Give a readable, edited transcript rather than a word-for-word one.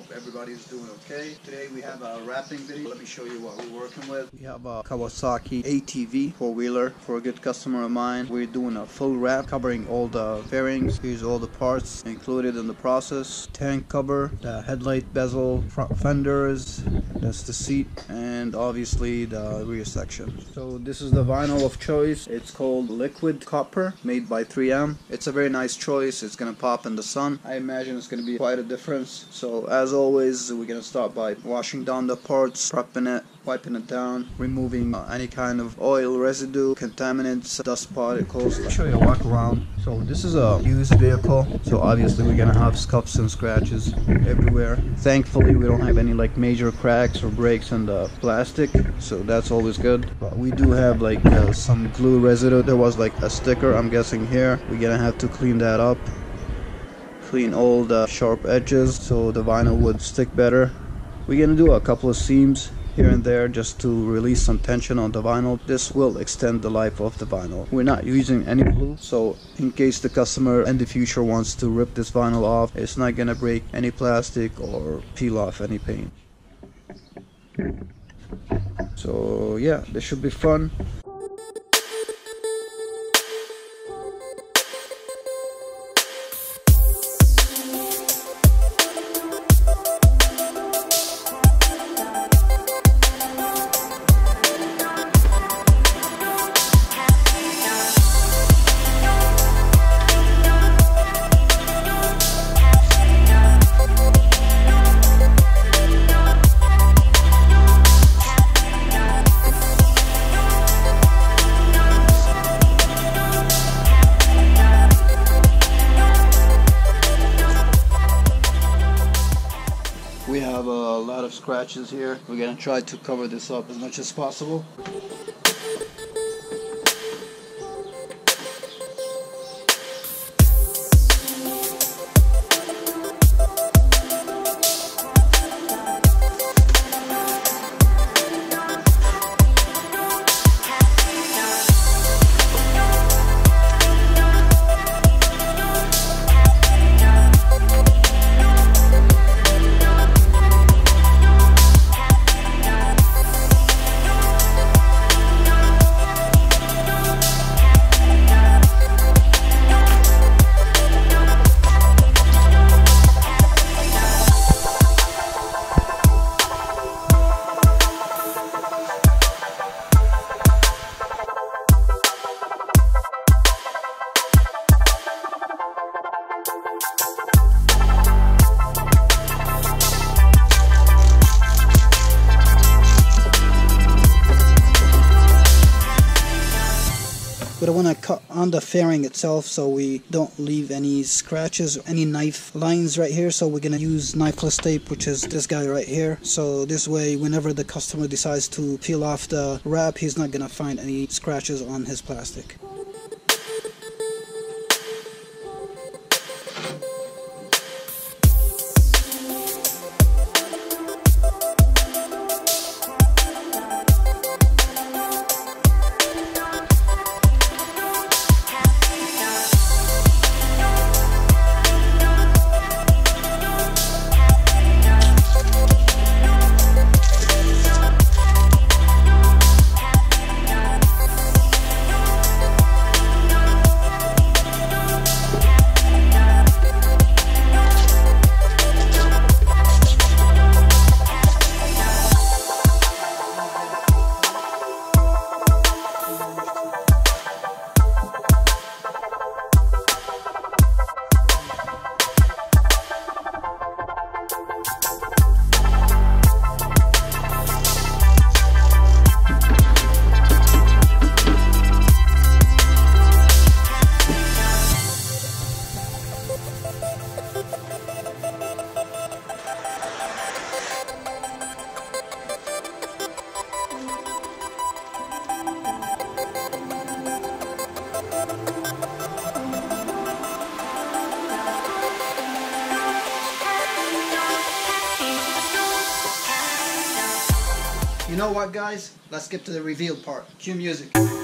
everybody's doing okay. Today we have a wrapping video. Let me show you what we're working with. We have a Kawasaki ATV 4-wheeler for a good customer of mine. We're doing a full wrap covering all the fairings. Here's all the parts included in the process. Tank cover, the headlight bezel, front fenders, that's the seat, and obviously the rear section. So this is the vinyl of choice. It's called Liquid Copper, made by 3M. It's a very nice choice. It's gonna pop in the sun. I imagine it's gonna be quite a difference. So as always, we're gonna start by washing down the parts, prepping it, wiping it down, removing any kind of oil residue, contaminants, dust particles. I'll show you a walk around. So this is a used vehicle, so obviously we're gonna have scuffs and scratches everywhere. Thankfully we don't have any like major cracks or breaks in the plastic, so that's always good. But we do have like some glue residue. There was like a sticker, I'm guessing here. We're gonna have to clean that up, clean all the sharp edges so the vinyl would stick better. We're gonna do a couple of seams here and there just to release some tension on the vinyl. This will extend the life of the vinyl. We're not using any glue, so in case the customer in the future wants to rip this vinyl off, it's not gonna break any plastic or peel off any paint. So yeah, this should be fun. We have a lot of scratches here. We're gonna try to cover this up as much as possible. We don't want to cut on the fairing itself so we don't leave any scratches or any knife lines right here. So we're going to use knifeless tape, which is this guy right here. So this way, whenever the customer decides to peel off the wrap, he's not going to find any scratches on his plastic. You know what, guys? Let's get to the reveal part. Cue music.